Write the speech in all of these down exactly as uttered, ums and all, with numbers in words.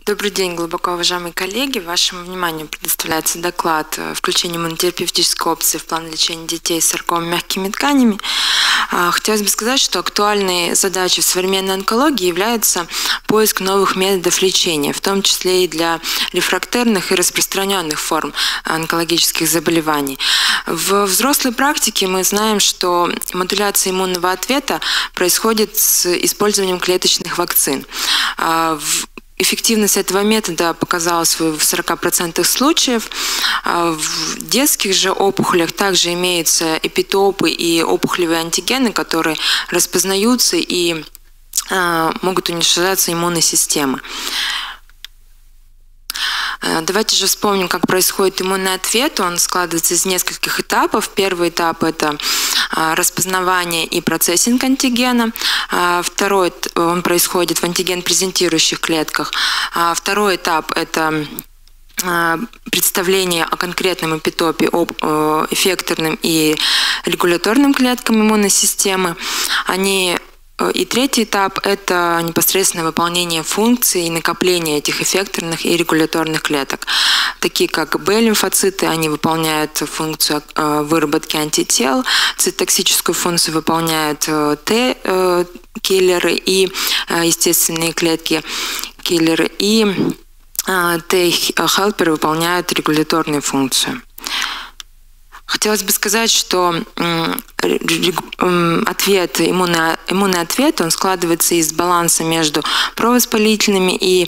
Добрый день, глубоко уважаемые коллеги. Вашему вниманию предоставляется доклад «Включение иммунотерапевтической опции в план лечения детей с саркомой мягкими тканями». Хотелось бы сказать, что актуальной задачей в современной онкологии является поиск новых методов лечения, в том числе и для рефрактерных и распространенных форм онкологических заболеваний. В взрослой практике мы знаем, что модуляция иммунного ответа происходит с использованием клеточных вакцин. Эффективность этого метода показалась в сорока процентах случаев. В детских же опухолях также имеются эпитопы и опухолевые антигены, которые распознаются и могут уничтожаться иммунной системой. Давайте же вспомним, как происходит иммунный ответ. Он складывается из нескольких этапов. Первый этап – это распознавание и процессинг антигена. Второй – он происходит в антиген-презентирующих клетках. Второй этап – это представление о конкретном эпитопе, об эффекторным и регуляторным клеткам иммунной системы. Они И третий этап – это непосредственное выполнение функций и накопление этих эффекторных и регуляторных клеток. Такие как Б-лимфоциты, они выполняют функцию выработки антител, цитотоксическую функцию выполняют Т-киллеры и естественные клетки-киллеры, и Т-хелперы выполняют регуляторную функцию. Хотелось бы сказать, что ответ, иммунный, иммунный ответ, он складывается из баланса между провоспалительными и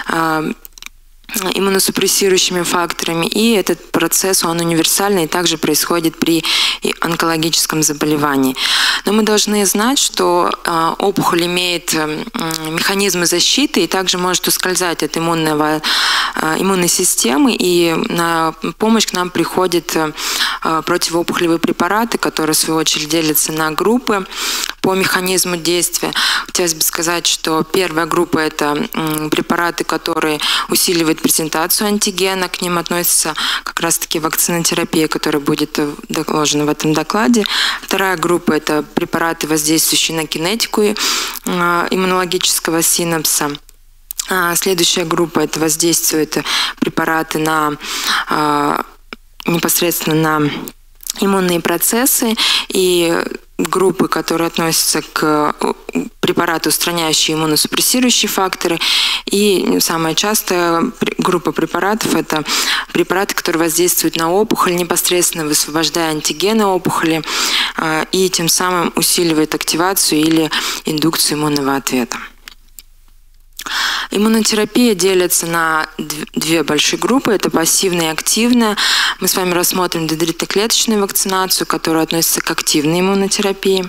иммуносупрессирующими факторами, и этот процесс, он универсальный и также происходит при онкологическом заболевании. Но мы должны знать, что опухоль имеет механизмы защиты и также может ускользать от иммунного, иммунной системы, и на помощь к нам приходят противоопухолевые препараты, которые в свою очередь делятся на группы по механизму действия. Хотелось бы сказать, что первая группа – это препараты, которые усиливают презентацию антигена, к ним относится как раз-таки вакцинотерапия, которая будет доложена в этом докладе. Вторая группа – это препараты, воздействующие на кинетику иммунологического синапса. Следующая группа – это воздействуют препараты на непосредственно на иммунные процессы, и группы, которые относятся к препарату, устраняющие иммуносупрессирующие факторы. И самая частая группа препаратов – это препараты, которые воздействуют на опухоль, непосредственно высвобождая антигены опухоли, и тем самым усиливает активацию или индукцию иммунного ответа. Иммунотерапия делится на две большие группы. Это пассивная и активная. Мы с вами рассмотрим дендритно-клеточную вакцинацию, которая относится к активной иммунотерапии.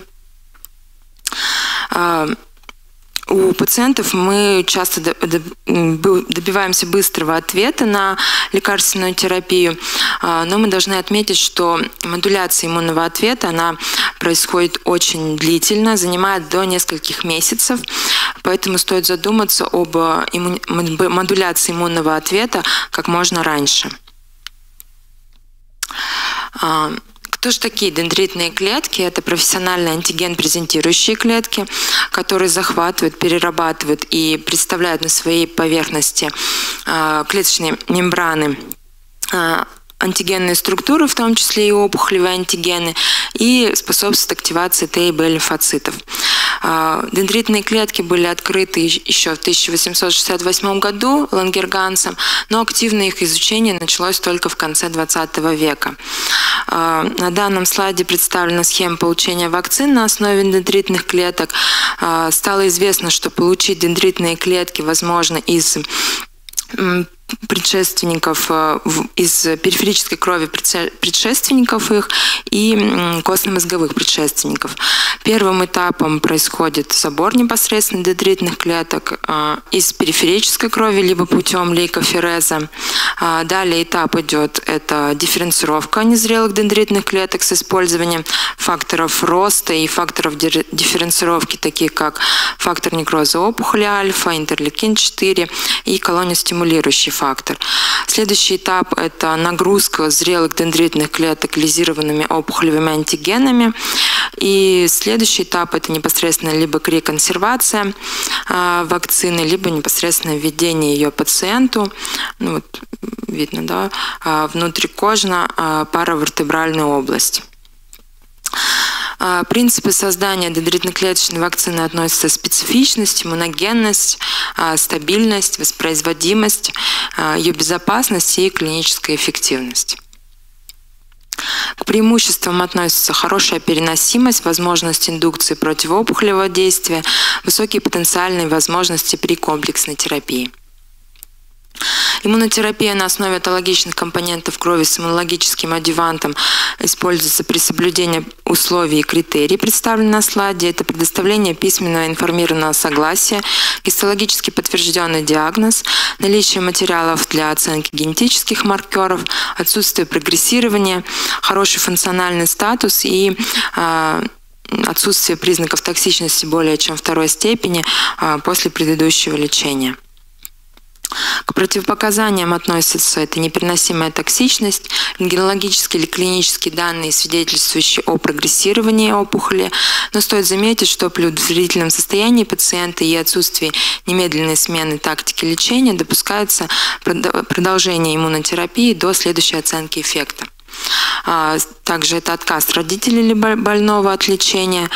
У пациентов мы часто добиваемся быстрого ответа на лекарственную терапию, но мы должны отметить, что модуляция иммунного ответа, она происходит очень длительно, занимает до нескольких месяцев, поэтому стоит задуматься об модуляции иммунного ответа как можно раньше. Кто же такие дендритные клетки? Это профессиональные антиген-презентирующие клетки, которые захватывают, перерабатывают и представляют на своей поверхности клеточные мембраны антигенные структуры, в том числе и опухолевые антигены, и способствуют активации Т и Б лимфоцитов. Дендритные клетки были открыты еще в тысяча восемьсот шестьдесят восьмом году Лангергансом, но активное их изучение началось только в конце двадцатого века. На данном слайде представлена схема получения вакцин на основе дендритных клеток. Стало известно, что получить дендритные клетки возможно из предшественников, из периферической крови предшественников их и костно-мозговых предшественников. Первым этапом происходит забор непосредственно дендритных клеток из периферической крови, либо путем лейкофереза. Далее этап идет, это дифференцировка незрелых дендритных клеток с использованием факторов роста и факторов дифференцировки, такие как фактор некроза опухоли альфа, интерлейкин четыре и колониостимулирующие фактор. Следующий этап – это нагрузка зрелых дендритных клеток лизированными опухолевыми антигенами. И следующий этап – это непосредственно либо реконсервация э, вакцины, либо непосредственно введение ее пациенту, ну, вот, видно, да, э, внутрикожно э, паравертебральную область. Принципы создания дендритно-клеточной вакцины относятся специфичность, иммуногенность, стабильность, воспроизводимость, ее безопасность и клиническая эффективность. К преимуществам относятся хорошая переносимость, возможность индукции противоопухолевого действия, высокие потенциальные возможности при комплексной терапии. Иммунотерапия на основе атологичных компонентов крови с иммунологическим адъювантом используется при соблюдении условий и критерий, представленных на слайде. Это предоставление письменного информированного согласия, гистологически подтвержденный диагноз, наличие материалов для оценки генетических маркеров, отсутствие прогрессирования, хороший функциональный статус и э, отсутствие признаков токсичности более чем второй степени э, после предыдущего лечения. К противопоказаниям относятся это непереносимая токсичность, рентгенологические или клинические данные, свидетельствующие о прогрессировании опухоли, но стоит заметить, что при удовлетворительном состоянии пациента и отсутствии немедленной смены тактики лечения допускается продолжение иммунотерапии до следующей оценки эффекта. Также это отказ родителей или больного от лечения,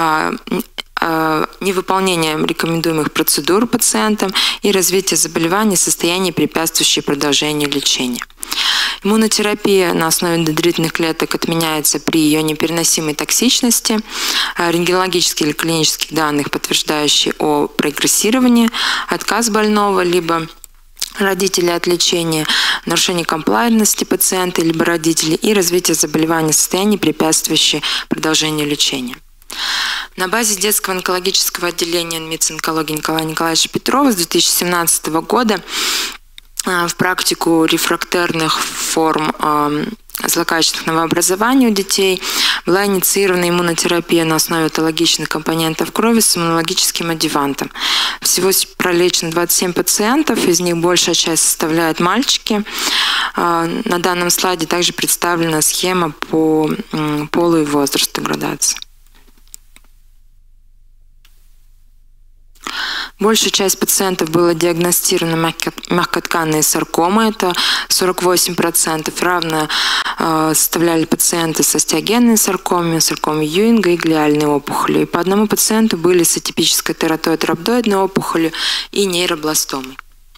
невыполнение рекомендуемых процедур пациентам и развитие заболеваний, состояний, препятствующие продолжению лечения. Иммунотерапия на основе дендритных клеток отменяется при ее непереносимой токсичности, рентгенологических или клинических данных, подтверждающие о прогрессировании, отказ больного либо родителей от лечения, нарушение комплайентности пациента либо родителей и развитие заболеваний, состояний, препятствующие продолжению лечения. На базе детского онкологического отделения эн эм и ц онкологии Николая Николаевича Петрова с две тысячи семнадцатого года в практику рефрактерных форм злокачественных новообразований у детей была инициирована иммунотерапия на основе атологичных компонентов крови с иммунологическим адъювантом. Всего пролечено двадцать семь пациентов, из них большая часть составляют мальчики. На данном слайде также представлена схема по полу и возрасту градации. Большая часть пациентов была диагностирована мягкотканной саркомой, это сорок восемь процентов, равно э, составляли пациенты с остеогенной саркомой, саркомой Юинга и глиальной опухолью. И по одному пациенту были с атипической тератоид-рhabdoидной опухолью и нейробластомой.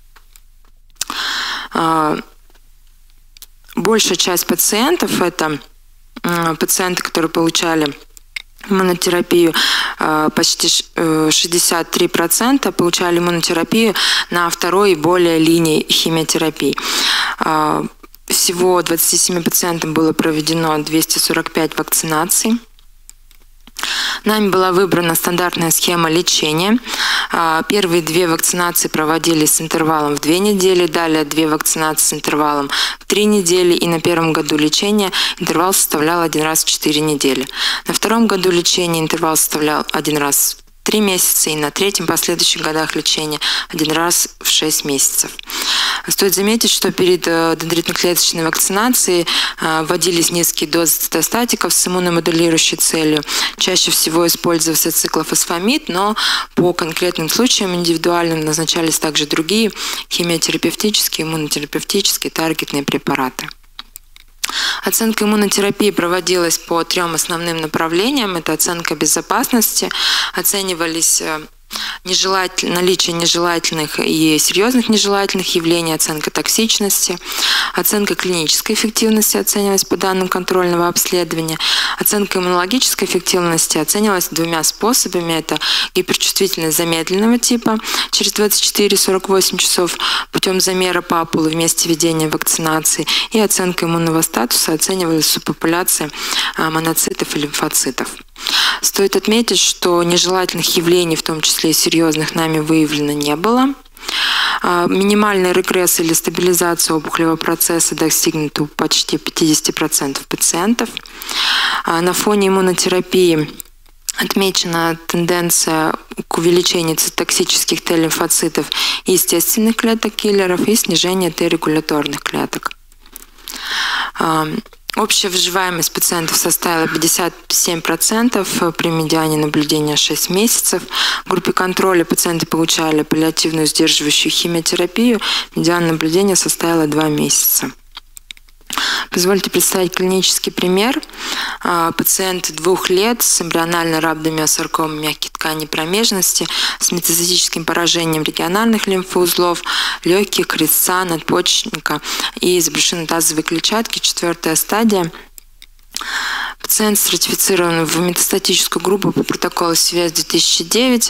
Э, большая часть пациентов – это э, пациенты, которые получали иммунотерапию, почти шестьдесят три процента получали иммунотерапию на второй и более линии химиотерапии. Всего двадцати семи пациентам было проведено двести сорок пять вакцинаций. Нами была выбрана стандартная схема лечения. Первые две вакцинации проводились с интервалом в две недели, далее две вакцинации с интервалом в три недели, и на первом году лечения интервал составлял один раз в четыре недели. На втором году лечения интервал составлял один раз в три месяца, и на третьем последующих годах лечения один раз в шесть месяцев. Стоит заметить, что перед дендритно-клеточной вакцинацией вводились низкие дозы цитостатиков с иммуномодулирующей целью. Чаще всего использовался циклофосфамид, но по конкретным случаям индивидуальным назначались также другие химиотерапевтические, иммунотерапевтические, таргетные препараты. Оценка иммунотерапии проводилась по трем основным направлениям. Это оценка безопасности, оценивались нежелатель... наличие нежелательных и серьезных нежелательных явлений, оценка токсичности, оценка клинической эффективности оценивалась по данным контрольного обследования, оценка иммунологической эффективности оценивалась двумя способами. Это гиперчувствительность замедленного типа через двадцать четыре — сорок восемь часов путем замера папулы в месте введения вакцинации, и оценка иммунного статуса оценивалась субпопуляция моноцитов и лимфоцитов. Стоит отметить, что нежелательных явлений, в том числе и серьезных, нами выявлено не было. Минимальный регресс или стабилизация опухолевого процесса достигнута у почти пятидесяти процентов пациентов. На фоне иммунотерапии Отмечена тенденция к увеличению цитотоксических Т-лимфоцитов и естественных клеток-киллеров и снижение Т-регуляторных клеток. Общая выживаемость пациентов составила пятьдесят семь процентов при медиане наблюдения шесть месяцев. В группе контроля пациенты получали паллиативную сдерживающую химиотерапию. Медиан наблюдения составила два месяца. Позвольте представить клинический пример. Пациент двух лет с эмбриональной рhabdomyosаркомой мягких тканей промежности, с метастатическим поражением региональных лимфоузлов, легких, резца, надпочечника и забрюшинно-тазовой клетчатки, четвертая стадия. Пациент стратифицирован в метастатическую группу по протоколу си ви эс две тысячи девять.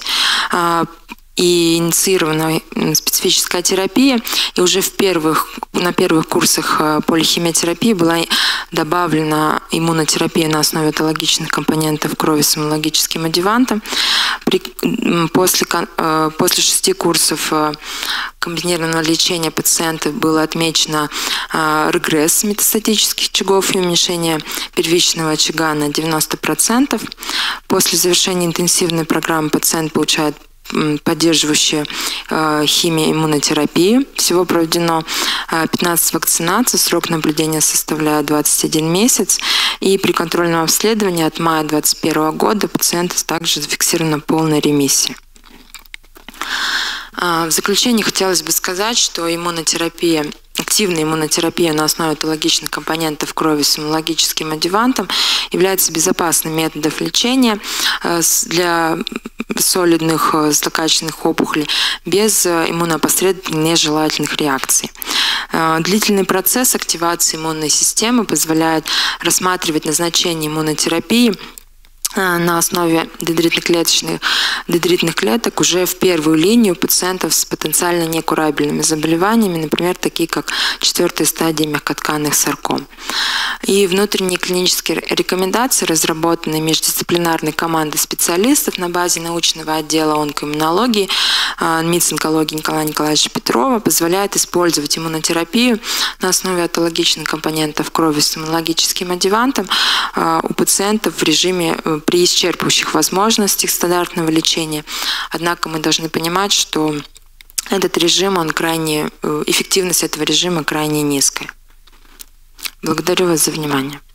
И инициирована специфическая терапия, и уже в первых, на первых курсах полихимиотерапии была добавлена иммунотерапия на основе атологичных компонентов крови с иммунологическим адъювантом. При, после, после шести курсов комбинированного лечения пациента было отмечено регресс метастатических очагов и уменьшение первичного очага на девяносто процентов. После завершения интенсивной программы пациент получает поддерживающая э, химия иммунотерапии. Всего проведено э, пятнадцать вакцинаций, срок наблюдения составляет двадцать один месяц. И при контрольном обследовании от мая две тысячи двадцать первого года пациент также зафиксирована полная ремиссия. Э, в заключение хотелось бы сказать, что иммунотерапия, активная иммунотерапия на основе атологичных компонентов крови с иммунологическим адъювантом является безопасным методом лечения э, для солидных злокачественных опухолей без иммуноопосредованных нежелательных реакций. Длительный процесс активации иммунной системы позволяет рассматривать назначение иммунотерапии на основе дендритно-клеточных дендритных клеток уже в первую линию пациентов с потенциально некурабельными заболеваниями, например, такие как четвертая стадия мягкотканных сарком. И внутренние клинические рекомендации, разработанные междисциплинарной командой специалистов на базе научного отдела онкоиммунологии МИЦ онкологии Николая Николаевича Петрова, позволяют использовать иммунотерапию на основе атологичных компонентов крови с иммунологическим адъювантом у пациентов в режиме при исчерпывающих возможностях стандартного лечения. Однако мы должны понимать, что этот режим, он крайне, эффективность этого режима крайне низкая. Благодарю вас за внимание.